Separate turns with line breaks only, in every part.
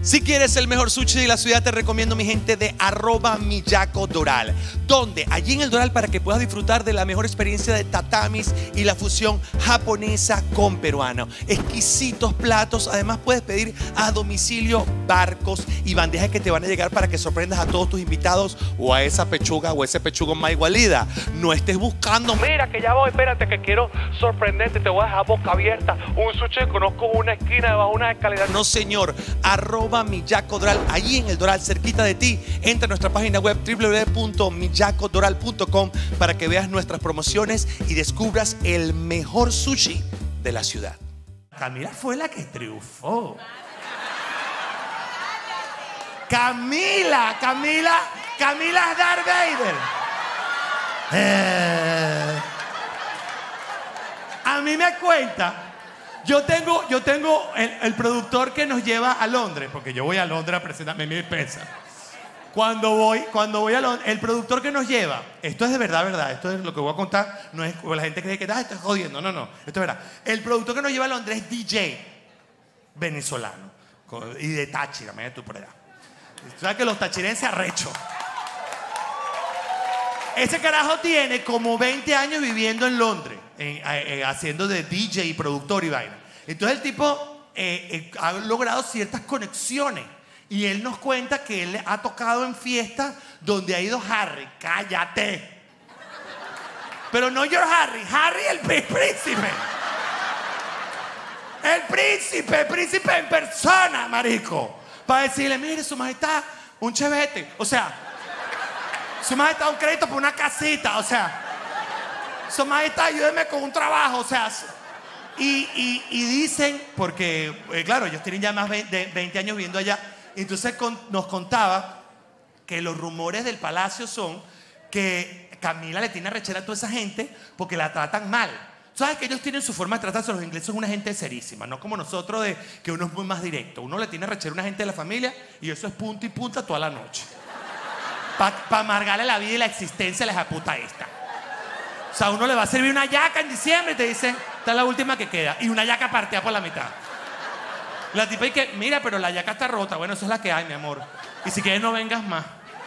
Si quieres el mejor sushi de la ciudad, te recomiendo mi gente de @miyakodoral, donde allí en el Doral, para que puedas disfrutar de la mejor experiencia de tatamis y la fusión japonesa con peruano. Exquisitos platos, además puedes pedir a domicilio barcos y bandejas que te van a llegar para que sorprendas a todos tus invitados o a esa pechuga o ese pechugo más igualida. No estés buscando, mira que ya voy, espérate que quiero sorprenderte, te voy a dejar boca abierta, un sushi que conozco en una esquina debajo de una escalera. No señor, @miyakodoral, allí en el Doral, cerquita de ti. Entra a nuestra página web www.miyakodoral.com para que veas nuestras promociones y descubras el mejor sushi de la ciudad. Camila fue la que triunfó. Camila es Darth Vader. A mí me cuenta. Yo tengo el productor que nos lleva a Londres, porque yo voy a Londres a presentarme mi pesa. Cuando voy a Londres, el productor que nos lleva, esto es de verdad, esto es lo que voy a contar, no es la gente cree que estoy jodiendo, no, esto es verdad. El productor que nos lleva a Londres es DJ venezolano y de Táchira, mira tú por allá. ¿Sabes que los tachirenses arrecho? Ese carajo tiene como 20 años viviendo en Londres, haciendo de DJ y productor y vaina. Entonces el tipo ha logrado ciertas conexiones. Y él nos cuenta que él ha tocado en fiestas donde ha ido Harry. ¡Cállate! Pero no George Harry el príncipe. El príncipe en persona, marico. Para decirle, mire, su majestad, un chevete. O sea, su majestad, un crédito por una casita. O sea, su majestad, ayúdeme con un trabajo. O sea, y dicen, porque, claro, ellos tienen ya más de 20 años viviendo allá. Entonces nos contaba que los rumores del palacio son que Camila le tiene rechera a toda esa gente porque la tratan mal. ¿Sabes que ellos tienen su forma de tratarse? Los ingleses son una gente serísima, no como nosotros de que uno es muy más directo. Uno le tiene rechera a una gente de la familia y eso es punta y punta toda la noche. Para amargarle la vida y la existencia a la hija puta esta. O sea, uno le va a servir una yaca en diciembre y te dicen, esta es la última que queda. Y una yaca partida por la mitad. La tipa dice, mira, pero la yaca está rota. Bueno, eso es la que hay, mi amor. Y si quieres no vengas más.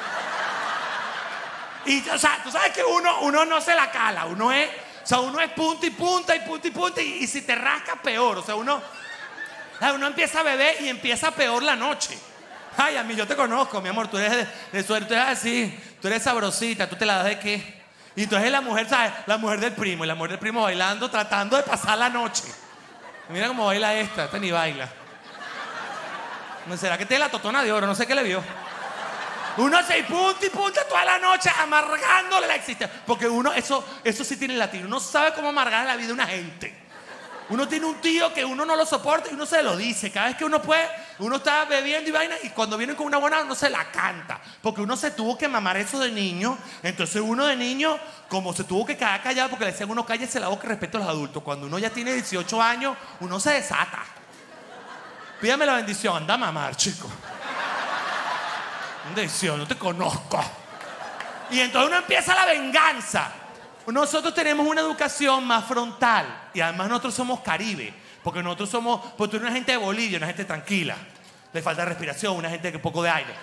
Y, o sea, tú sabes que uno no se la cala. Uno es punta y punta y punta y punta. Y si te rascas, peor. O sea, uno empieza a beber y empieza peor la noche. Ay, a mí yo te conozco, mi amor. Tú eres de suerte, tú eres así. Tú eres sabrosita. ¿Tú te la das de qué? Y entonces la mujer, ¿sabes? La mujer del primo. Y la mujer del primo bailando, tratando de pasar la noche. Mira cómo baila esta ni baila. ¿Será que tiene la totona de oro? No sé qué le vio. Uno se punta y punta toda la noche amargándole la existencia. Porque uno, eso sí tiene el latino. Uno sabe cómo amargar la vida a una gente. Uno tiene un tío que uno no lo soporta y uno se lo dice. Cada vez que uno puede, uno está bebiendo y vaina y cuando vienen con una buena uno se la canta. Porque uno se tuvo que mamar eso de niño. Entonces uno de niño, como se tuvo que quedar callado porque le decían uno cállese la boca y respeto a los adultos. Cuando uno ya tiene 18 años, uno se desata. Pídame la bendición, anda a mamar, chico. Bendición, no te conozco. Y entonces uno empieza la venganza. Nosotros tenemos una educación más frontal. Y además nosotros somos Caribe. Porque nosotros somos, pues tú eres una gente de Bolivia, una gente tranquila. Le falta respiración, una gente que poco de aire.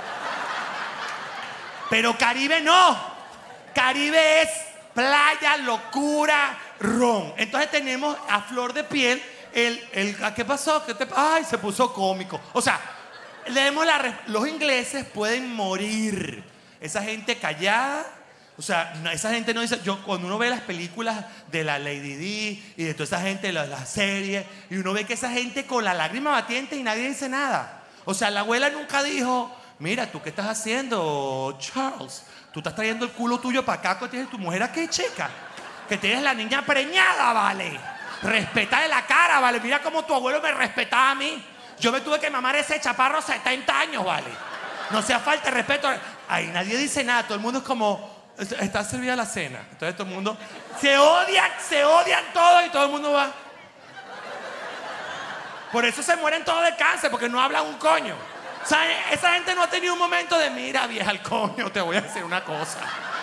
Pero Caribe no. Caribe es playa, locura, ron. Entonces tenemos a flor de piel ¿qué pasó? Ay, se puso cómico. O sea, los ingleses pueden morir. Esa gente callada, o sea, esa gente no dice. Cuando uno ve las películas de la Lady Di y de toda esa gente, las series, y uno ve que esa gente con la lágrima batiente y nadie dice nada. O sea, la abuela nunca dijo, mira, ¿tú qué estás haciendo, Charles? Tú estás trayendo el culo tuyo para acá, que tienes tu mujer aquí, chica. Que tienes la niña preñada, ¿vale? Respeta de la cara, ¿vale? Mira cómo tu abuelo me respetaba a mí. Yo me tuve que mamar ese chaparro 70 años, ¿vale? No sea falta de respeto. Ahí nadie dice nada. Todo el mundo es como, está servida la cena. Entonces todo el mundo se odian todos y todo el mundo va. Por eso se mueren todos de cáncer, porque no hablan un coño. O sea, esa gente no ha tenido un momento de, mira, vieja, el coño, te voy a decir una cosa.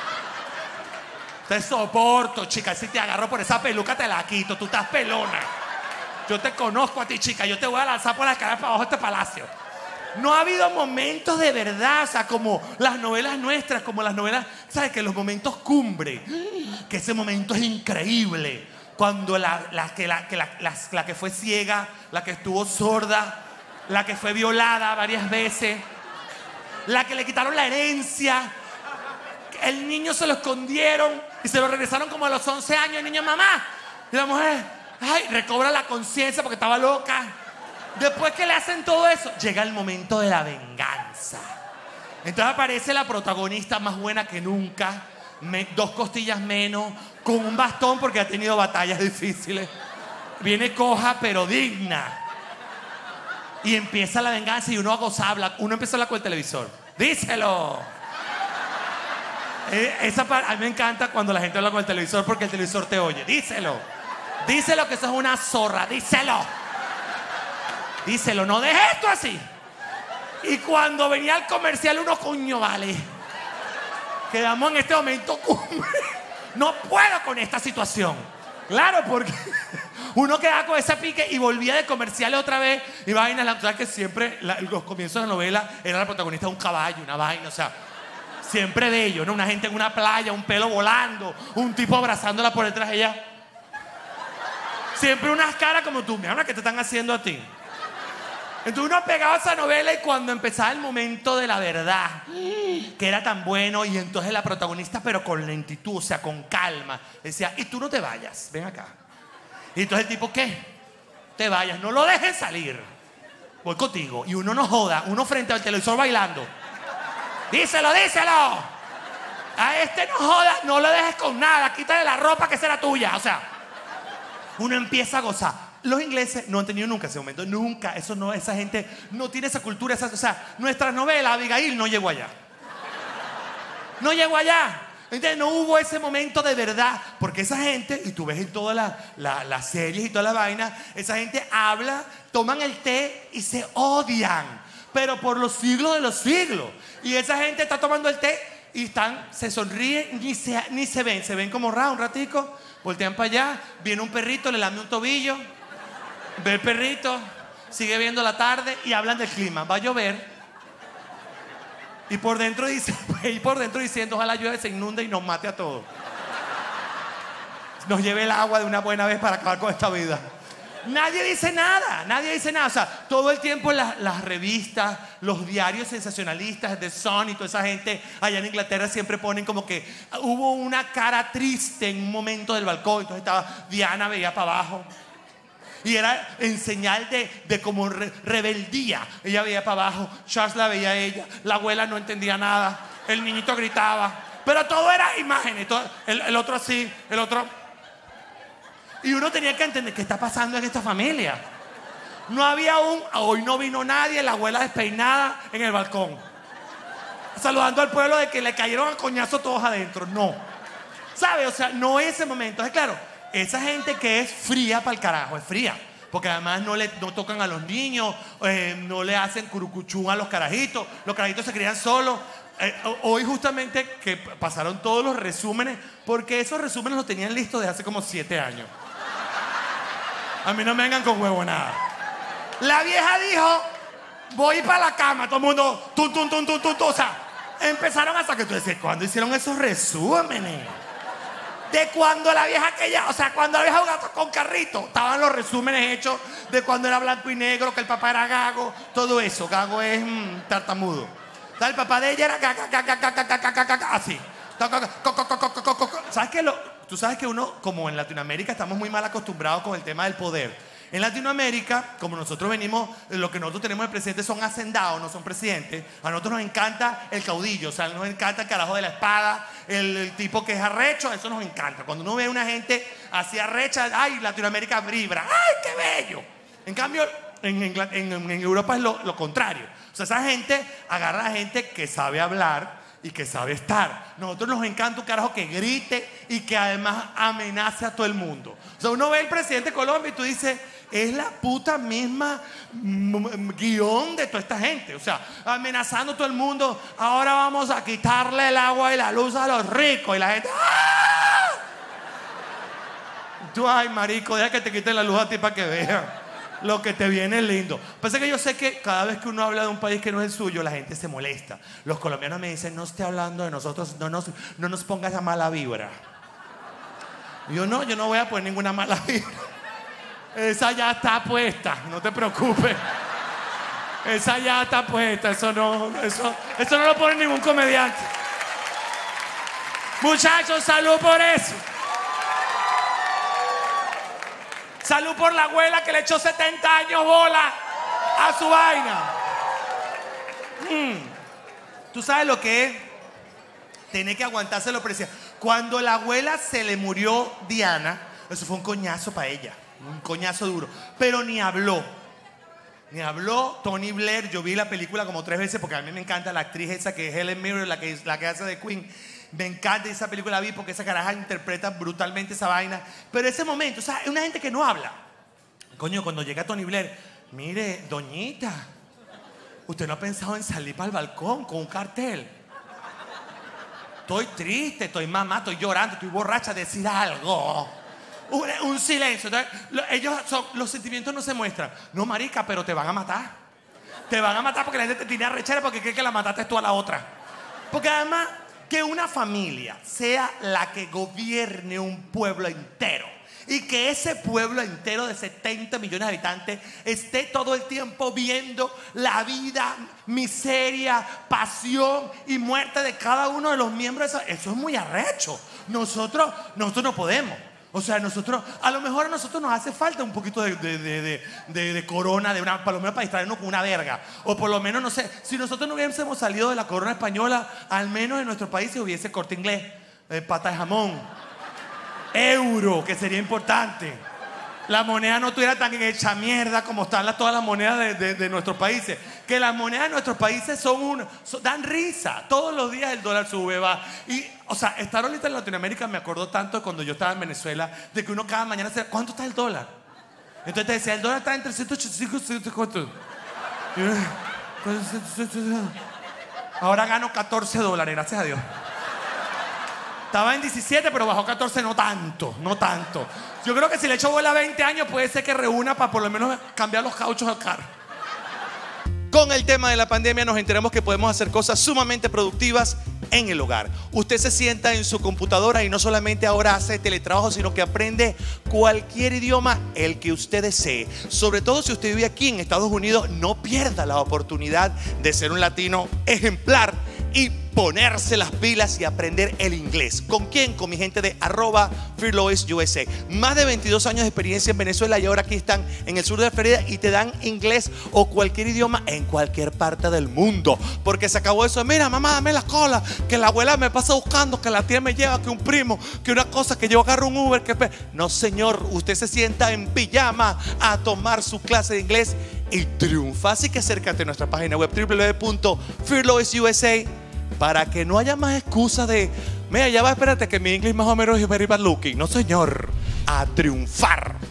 Te soporto, chica. Si te agarro por esa peluca, te la quito. Tú estás pelona. Yo te conozco a ti, chica. Yo te voy a lanzar por la cara para abajo de este palacio. No ha habido momentos de verdad, o sea, como las novelas nuestras, como las novelas, ¿sabes? Que los momentos cumbre, que ese momento es increíble. Cuando la que fue ciega, la que estuvo sorda, la que fue violada varias veces, la que le quitaron la herencia, el niño se lo escondieron y se lo regresaron como a los 11 años, el niño, mamá, y la mujer, ay, recobra la conciencia porque estaba loca. Después que le hacen todo eso, llega el momento de la venganza. Entonces aparece la protagonista más buena que nunca, 2 costillas menos, con un bastón porque ha tenido batallas difíciles. Viene coja pero digna. Y empieza la venganza y uno a gozar, uno empieza a hablar con el televisor. ¡Díselo! A mí me encanta cuando la gente habla con el televisor porque el televisor te oye. ¡Díselo! Díselo que eso es una zorra, díselo. Díselo, no dejes esto así. Y cuando venía el comercial, uno, coño, vale. Quedamos en este momento cumbre. No puedo con esta situación. Claro, porque uno quedaba con ese pique y volvía de comerciales otra vez. Y vainas, la verdad que siempre, los comienzos de la novela, era la protagonista de un caballo, una vaina, o sea, siempre bello, ¿no? Una gente en una playa, un pelo volando, un tipo abrazándola por detrás de ella. Siempre unas caras como tú, mira, ¿qué te están haciendo a ti? Entonces uno pegaba esa novela y cuando empezaba el momento de la verdad, que era tan bueno, y entonces la protagonista, pero con lentitud, o sea, con calma, decía, y tú no te vayas, ven acá. Y entonces el tipo, ¿qué? Te vayas, no lo dejes salir. Voy contigo. Y uno no joda, uno frente al televisor bailando. Díselo, díselo. A este no joda, no lo dejes con nada, quítale la ropa que será tuya. O sea, uno empieza a gozar. Los ingleses no han tenido nunca ese momento, nunca, eso no, esa gente no tiene esa cultura, o sea, nuestra novela, Abigail, no llegó allá. No llegó allá. Entonces no hubo ese momento de verdad, porque esa gente, y tú ves en todas las series y toda la vaina, esa gente habla, toman el té y se odian, pero por los siglos de los siglos. Y esa gente está tomando el té y se sonríen, ni se ven como un ratico, voltean para allá, viene un perrito, le lame un tobillo. Ve el perrito, sigue viendo la tarde y hablan del clima. Va a llover. Y por dentro diciendo, ojalá llueve, se inunde y nos mate a todos. Nos lleve el agua de una buena vez para acabar con esta vida. Nadie dice nada. O sea, todo el tiempo las revistas, los diarios sensacionalistas, The Sun y toda esa gente allá en Inglaterra siempre ponen como que hubo una cara triste en un momento del balcón. Entonces estaba Diana, veía para abajo. Y era en señal de como rebeldía. Ella veía para abajo, Charles la veía a ella, la abuela no entendía nada, el niñito gritaba, pero todo era imágenes, el otro así, el otro. Y uno tenía que entender qué está pasando en esta familia. No había hoy no vino nadie, la abuela despeinada en el balcón, saludando al pueblo de que le cayeron a coñazo todos adentro. No, ¿sabe? O sea, no es ese momento. Es claro. Esa gente que es fría para el carajo, es fría. Porque además no tocan a los niños, no le hacen curucuchún a los carajitos. Los carajitos se crían solos. Hoy justamente que pasaron todos los resúmenes, porque esos resúmenes los tenían listos desde hace como 7 años. A mí no me vengan con huevo nada. La vieja dijo, voy para la cama, todo el mundo, o sea, empezaron hasta que tú decías, ¿cuándo hicieron esos resúmenes? De cuando la vieja cuando la vieja jugaba con carrito, estaban los resúmenes hechos de cuando era blanco y negro, que el papá era gago, todo eso. Gago es tartamudo. O sea, el papá de ella era así. ¿Sabes qué? Tú sabes que uno, como en Latinoamérica, estamos muy mal acostumbrados con el tema del poder. En Latinoamérica, como nosotros venimos, lo que nosotros tenemos de presidente son hacendados, no son presidentes. A nosotros nos encanta el caudillo, o sea, nos encanta el carajo de la espada, el tipo que es arrecho, eso nos encanta. Cuando uno ve a una gente así arrecha, ¡ay, Latinoamérica vibra! ¡Ay, qué bello! En cambio, en Europa es lo contrario. O sea, esa gente agarra a la gente que sabe hablar y que sabe estar. Nosotros nos encanta un carajo que grite y que además amenace a todo el mundo. O sea, uno ve al presidente de Colombia y tú dices, es la puta misma guión de toda esta gente. O sea, amenazando a todo el mundo. Ahora vamos a quitarle el agua y la luz a los ricos. Y la gente, ¡ah! Tú, ay, marico, deja que te quiten la luz a ti para que vean. Lo que te viene es lindo. Pasa que yo sé que cada vez que uno habla de un país que no es el suyo, la gente se molesta. Los colombianos me dicen, no esté hablando de nosotros, no nos ponga esa mala vibra. Yo no voy a poner ninguna mala vibra. Esa ya está puesta, no te preocupes. Esa ya está puesta, eso no lo pone ningún comediante. Muchachos, salud por eso. Salud por la abuela que le echó 70 años bola a su vaina. ¿Tú sabes lo que es? Tener que aguantarse lo precioso. Cuando la abuela se le murió Diana, eso fue un coñazo para ella. Un coñazo duro. Pero ni habló. Ni habló Tony Blair. Yo vi la película como 3 veces porque a mí me encanta la actriz esa que es Helen Mirren, la que hace de Queen. Me encanta esa película, vi porque esa caraja interpreta brutalmente esa vaina. Pero ese momento, o sea, es una gente que no habla. Coño, cuando llega Tony Blair, mire, doñita, ¿usted no ha pensado en salir para el balcón con un cartel? Estoy triste, estoy mamá, estoy llorando, estoy borracha, decir algo. Un silencio. Entonces, los sentimientos no se muestran. No, marica, pero te van a matar. Te van a matar porque la gente te tiene arrechera porque cree que la mataste tú a la otra. Porque además, que una familia sea la que gobierne un pueblo entero y que ese pueblo entero de 70 millones de habitantes esté todo el tiempo viendo la vida, miseria, pasión y muerte de cada uno de los miembros, eso es muy arrecho. Nosotros no podemos. O sea, a lo mejor a nosotros nos hace falta un poquito de corona, por lo menos para distraernos con una verga. O por lo menos, no sé, si nosotros no hubiésemos salido de la corona española, al menos en nuestro país se hubiese Corte Inglés, pata de jamón, euro, que sería importante. La moneda no estuviera tan hecha mierda como están todas las monedas de nuestros países. Que las monedas de nuestros países dan risa. Todos los días el dólar sube, va. Y, o sea, estar ahorita en Latinoamérica me acordó tanto de cuando yo estaba en Venezuela, de que uno cada mañana decía, ¿cuánto está el dólar? Entonces te decía, el dólar está entre 185 y 150. Ahora gano $14, gracias a Dios. Estaba en 17, pero bajó 14, no tanto. Yo creo que si le echo bola 20 años, puede ser que reúna para por lo menos cambiar los cauchos del carro. Con el tema de la pandemia nos enteramos que podemos hacer cosas sumamente productivas en el hogar. Usted se sienta en su computadora y no solamente ahora hace teletrabajo, sino que aprende cualquier idioma, el que usted desee. Sobre todo si usted vive aquí en Estados Unidos, no pierda la oportunidad de ser un latino ejemplar y ponerse las pilas y aprender el inglés. ¿Con quién? Con mi gente de @FearLoisUSA. Más de 22 años de experiencia en Venezuela y ahora aquí están en el sur de la Florida y te dan inglés o cualquier idioma en cualquier parte del mundo. Porque se acabó eso. Mira, mamá, dame la cola, que la abuela me pasa buscando, que la tía me lleva, que un primo, que una cosa, que yo agarro un Uber. No, señor, usted se sienta en pijama a tomar su clase de inglés y triunfa. Así que acércate a nuestra página web www.fearloisusa para que no haya más excusas de, mira, ya va, espérate que mi inglés más o menos es very bad looking. No, señor, a triunfar.